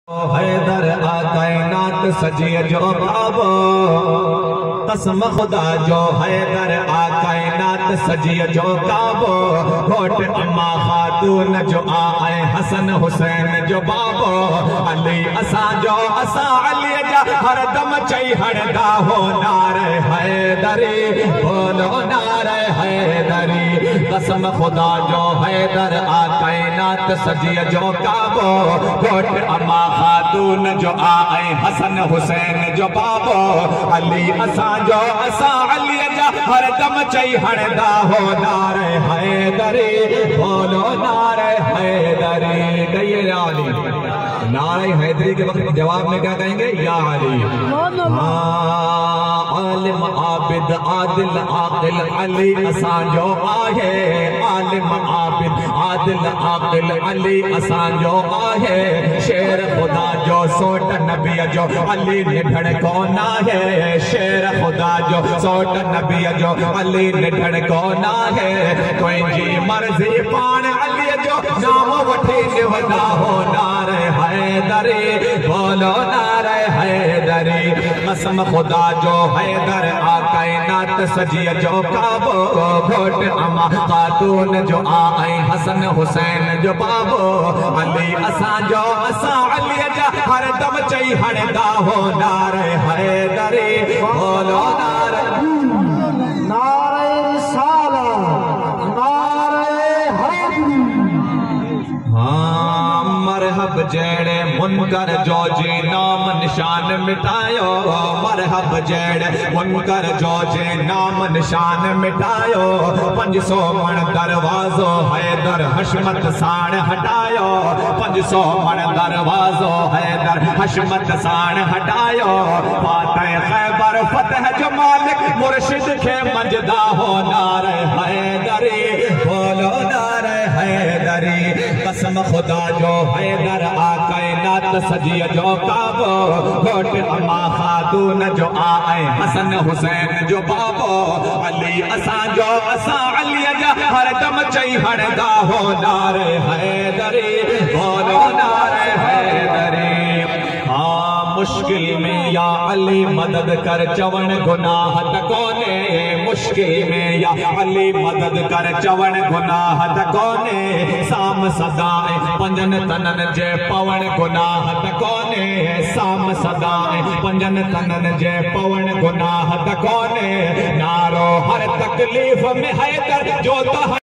हैदर आ कायनात सजिए जो बाबो कसम खुदा जो हैदर आ कायनात सजिए जो काबो घोट अम्मा खातून जो आए हसन हुसैन जो बाबो अली असा जो असा अली जा हर दम चई हड़दा हो नारे हैदरी बोलो नारे हैदरी कसम खुदा जो हैदर आ कायनात सजिए जो काबो घोट अम्मा खातून जो आए हसन हुसैन जो बाबो अली असा जो असा अली जा हर दम चई हड़दा हो नारे हैदरी बोलो नारे हैदरी कहिए या अली। नारे हैदरी के वक्त जवाब में क्या कहेंगे? या अली। आलिम आबिद आदिल आकिल अली असा जो आहे आलिम आबिद आदिल आकिल अली असा जो आहे शेर खुदा जो सोट नबी जो अली निढण कोन आहे शेर खुदा जो सोट नबी जो अली निढण कोन आहे तुंहिंजी मर्ज़ी पाण अली जो नाम वठी निवंदा हो नारे हैदरी बोलो नारे हैदरी कसम खुदा जो हैदर आ कायनात सजिए जो काबो घोट अम्मा खातून जो आए हसन हुसैन जो बाबो अली असा जो असा अली जा हर दम चई हड़दा हो नारे हैदरी बोलो नारे नारे रिसालत नारे हैदरी। हाँ मरहब जेड़े मुनकर जो जी नाम निशान मिटायो मरहब जेड़े मुनकर जो जी नाम निशान मिटायो 500 मण दरवाजो हैदर हशमत साण हटायो 500 मण दरवाजो हैदर हशमत साण हटायो फातह खैबर फतह जो मालिक मुर्शिद के मंजदा हो नारे हैदरी बोलो नारे हैदरी कसम खुदा जो हैदर आ कायनात सजिए जो काबो घोट अम्मा खातून जो आए हसन हुसैन जो बाबो अली असा जो असा अली जा हर दम चई हड़दा हो नारे हैदरी बोलो नारे हैदरी। हाँ मुश्किल में या अली मदद कर चवण गुनाह त कोने मुश्किल में या अली मदद कर चवण गुनाह त कोने साम सदाए पंजन तनन जे पवण गुनाह त कोने साम सदाए पंजन तनन जे पवण गुनाह त कोने नारो हर तकलीफ में हैदर जो